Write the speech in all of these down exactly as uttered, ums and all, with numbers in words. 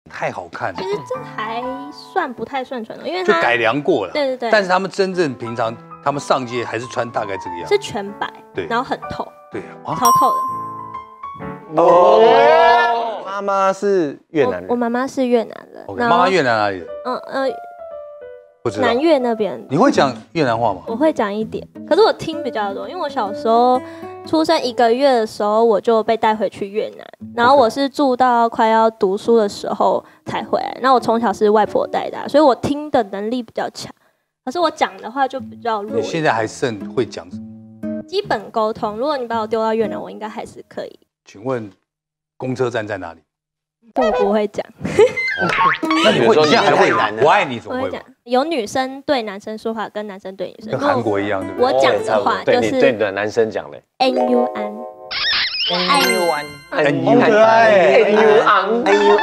太好看了。 其实这还算不太算传统，因为就改良过了。 对对对。 但是他们真正平常，他们上街还是穿大概这个样子。 是全白， 对， 然后很透， 对， 超透的。哦，妈妈是越南人， 我妈妈是越南人。 妈妈越南哪里的？ 嗯呃， 不知道。 南越那边。 你会讲越南话吗？ 我会讲一点，可是我听比较多，因为我小时候。出生一个月的时候，我就被带回去越南，然后我是住到快要读书的时候才回来。那我从小是外婆带大，所以我听的能力比较强，可是我讲的话就比较弱。 你现在还剩会讲什么？ 基本沟通。如果你把我丢到越南，我应该还是可以。 请问公车站在哪里？ 我不会讲。 那你会？你现在还会讲？我爱你总会讲。 有女生对男生说话，跟男生对女生， 跟韩国一样，对不对？ 我讲的话就是对你的男生讲嘞 ，N U N， 爱 U N， 很可爱 ，N U N，N U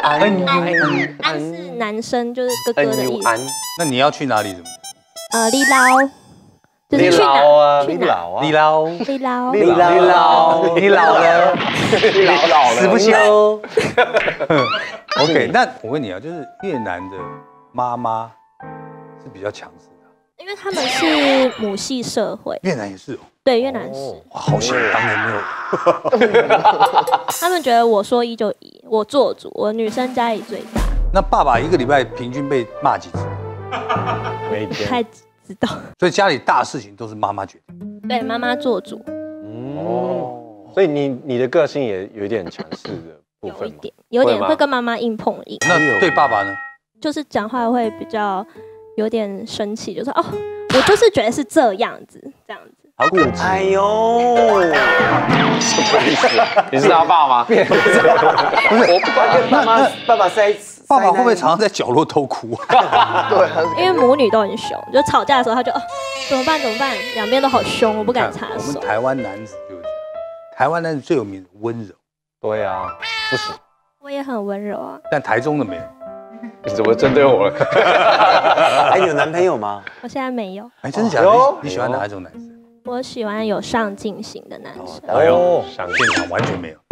N， 安是男生，就是哥哥的意思。 那你要去哪里？ 呃，你老，就是去哪？去哪？ 你老， 你老， 你老， 你老了， 你老了， 死不休。OK， 那我问你啊，就是越南的妈妈是比较强势的， 因为他们是母系社会。 越南也是哦。 对，越南是。 哇，好险，当年没有。 他们觉得我说一就一，我做主，我女生家里最大。 那爸爸一个礼拜平均被骂几次？ 每天。 太知道。 所以家里大事情都是妈妈决定。 对，妈妈做主。 哦。所以你你的个性也有一点强势的。 有一点，有点会跟妈妈硬碰硬。 那对爸爸呢？ 就是讲话会比较有点生气，就说哦，我就是觉得是这样子，这样子。 好固执。哎呦，什么意思？你是他爸吗？不是，我跟爸妈，爸爸塞。 爸爸会不会常常在角落偷哭？ 对， 因为母女都很凶，就吵架的时候他就哦，怎么办？怎么办？两边都好凶，我不敢插手。 我们台湾男子就是这样，台湾男子最有名的温柔。 对啊，不行。 我也很温柔啊。 但台中的没有。 你怎么针对我了？ 哎，你有男朋友吗？ 我现在没有。 哎，真的假的？你喜欢哪一种男生？ 我喜欢有上进型的男生。 哎呦，上进场完全没有。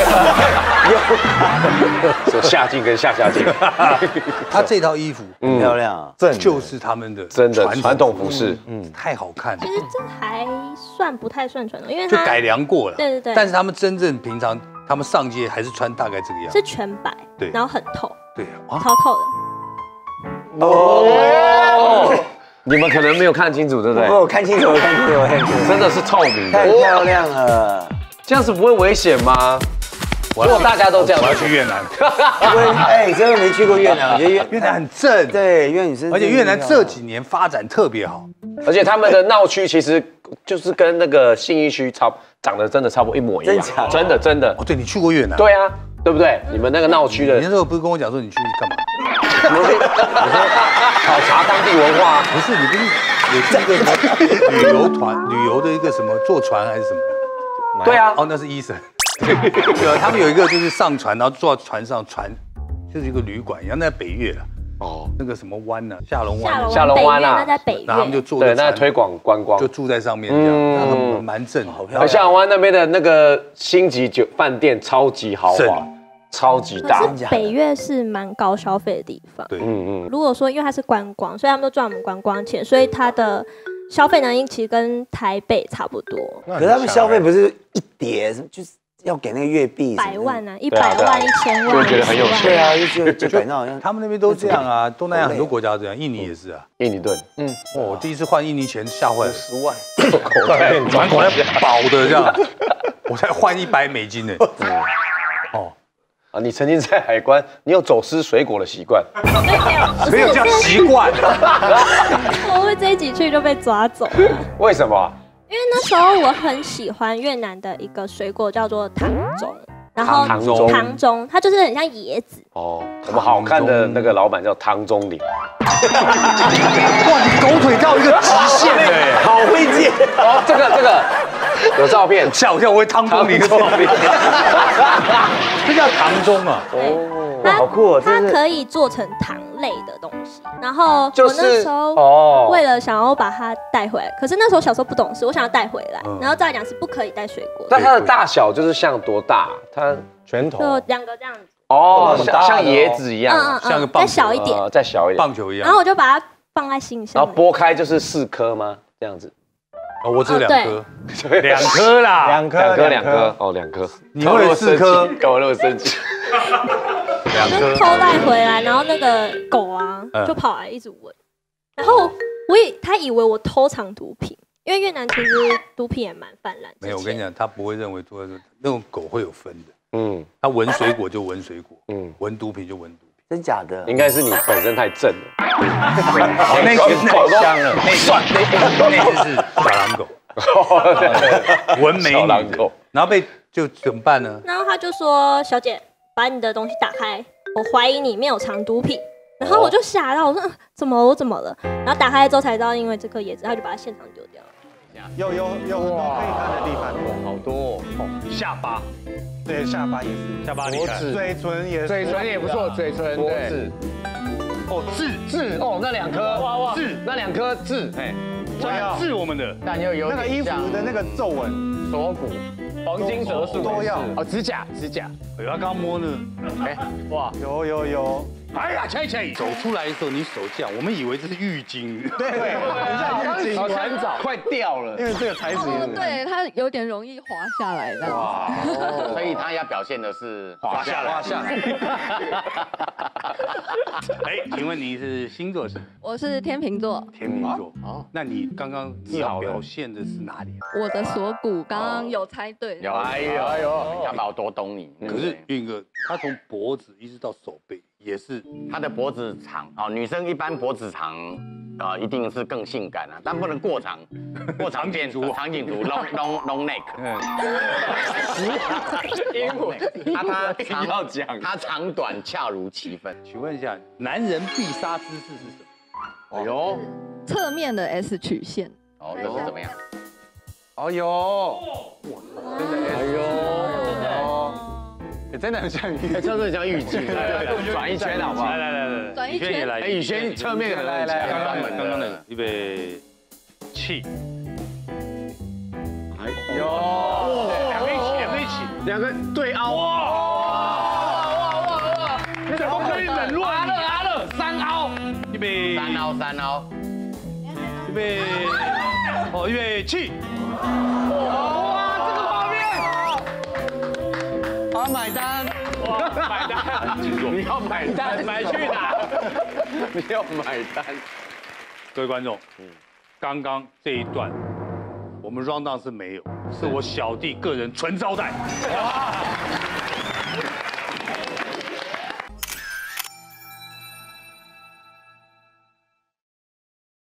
有下进跟下下进。 他这套衣服很漂亮啊， 就是他们的真的传统服饰， 嗯，太好看了。 其实这还算不太算传统，因为就改良过了。 对对对。 但是他们真正平常，他们上街还是穿大概这个样子。 是全白， 对， 然后很透， 对， 超透的。哦。你们可能没有看清楚，对不对？ 我看清楚，我看清楚，我看清楚， 真的是透明的， 太漂亮了。 这样子不会危险吗？如果大家都这样， 我要去越南。 哎，真的没去过越南，我觉得越越南很正， 对，越南女生， 而且越南这几年发展特别好， 而且他们的闹区其实就是跟那个信义区差长得真的差不多一模一样，真的真的。 哦，对你去过越南？ 对啊，对不对？你们那个闹区的， 你那时候不是跟我讲说你去干嘛？ 我说考察当地文化， 不是你不是有去一个什么旅游团、旅游的一个什么坐船还是什么？ 对啊， 哦，那是医生。对啊，他们有一个就是上船，然后坐到船上，船就是一个旅馆一样，那在北越了。哦，那个什么湾呢？下龙湾。 下龙湾啊， 那在北越。 然后他们就住对，那推广观光， 就住在上面这样，那很蛮正，好漂亮。 下龙湾那边的那个星级酒饭店超级豪华。超级大， 北越是蛮高消费的地方。 对， 嗯嗯。 如果说因为它是观光，所以他们都赚我们观光钱，所以它的消费能力其实跟台北差不多。 可是他们消费不是一叠，就是要给那个月币， 百万啊，一百万、一千万， 就觉得很有钱。 对啊，就就就感到好像他们那边都这样啊，东南亚很多国家这样，印尼也是啊。 印尼盾， 嗯，哦，我第一次换印尼钱吓坏了， 十万， 口袋满口袋饱的这样，我才换一百美金呢。哦。 啊，你曾经在海关，你有走私水果的习惯？ 没有这样习惯。 我会这一集去就被抓走了。 为什么？ 因为那时候我很喜欢越南的一个水果叫做糖中，然后糖中， 糖中它就是很像椰子。 哦，我们好看的那个老板叫汤中林。 哇，你狗腿到一个极限了耶！ 好会接哦，这个这个有照片， 吓我一跳，我会汤中林的照片。这叫糖中啊！ 哦，好酷哦！ 它可以做成糖类的东西。然后我就是那时候哦， 为了想要把它带回来，可是那时候小时候不懂事，我想要带回来。然后再来讲是不可以带水果。 那它的大小就是像多大？它拳头就两个这样子。 哦，像像椰子一样， 像个棒再小一点， 再小一点， 棒球一样。 然后我就把它放在信箱， 然后剥开就是四颗吗？这样子。 哦，我只有两颗，两颗啦， 两颗， 两颗，两颗，哦，两颗。 你会有四颗， 搞我那么生气。 两颗偷带回来，然后那个狗啊就跑来一直闻，然后我以他以为我偷藏毒品，因为越南其实毒品也蛮泛滥。 没有，我跟你讲，他不会认为说那种狗会有分的。嗯， 嗯， 他闻水果就闻水果， 嗯， 闻毒品就闻毒品。 真假的？ 应该是你本身太正了。 哦，那个狗香了，那算那那只是小狼狗。闻美女的，然后被就怎么办呢？ 然后他就说：“小姐，把你的东西打开，我怀疑你没有藏毒品。”然后我就吓到，我说：“怎么了？我怎么了？”然后打开之后才知道，因为这颗椰子，他就把它现场丢掉了。 有有有很多可以看的地方， 好多哦， 下巴， 对，下巴也是， 下巴厉害， 嘴唇也是， 嘴唇也不错，嘴唇脖对子， 哦，痣痣哦，那两颗哇哇痣， 那两颗痣，哎， 痣我们的， 但又有那个衣服点像的那个皱纹， 锁骨、黄金折数都要哦，指甲指甲， 哎，他刚摸呢， 哎哇， 有有有， 哎呀，切切，走出来的时候你手这样，我们以为这是浴巾， 对对，很像浴巾， 很早快掉了， 因为这个材质也哦， 是， 对，它有点容易滑下来这样子。 所以他要表现的是滑下来， 滑下来。 哎，请问你是星座是？ 我是天秤座， 天秤座。哦，那你刚刚要表现的是哪里？ 我的锁骨刚刚有猜对。 有哎呦哎呦，要把我多懂你。 可是运哥，他从脖子一直到手背也是， 她的脖子长哦，女生一般脖子长，呃，一定是更性感啊，但不能过长，过长变长颈族长颈族 long long long neck。 嗯， 英文，他他长要讲他长短恰如其分。 请问一下，男人必杀姿势是什么？ 哎呦， 侧面的 S 曲线， 哦，这是怎么样？ 哦呦，真的哎呦，真的很像浴， 哎，真的像浴巾。 转一圈好不好？ 来来来来， 转一圈也来。 哎，宇轩侧面很来来， 刚刚的刚刚的，预备起。 哎呦， 两个一起，两个一起， 两个对凹。 哇哇哇！你怎么可以冷落？阿乐阿乐，三凹，预备三凹三凹， 预备，哦，预备起。哇，这个画面， 好买单， 哇，买单， 你要买单， 买去哪？ 你要买单。 各位观众，刚刚这一段我们 round down 是没有，是我小弟个人纯招待。哇！